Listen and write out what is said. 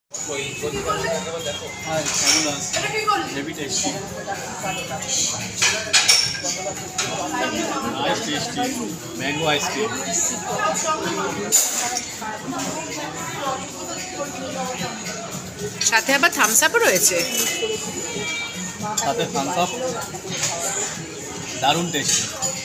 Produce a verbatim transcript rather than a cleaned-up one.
Heavy tasty. Nice tasty. Mango ice cream. সাথে আবার Thums up রয়েছে। সাথে থামস আপ। দারুণ টেস্টি।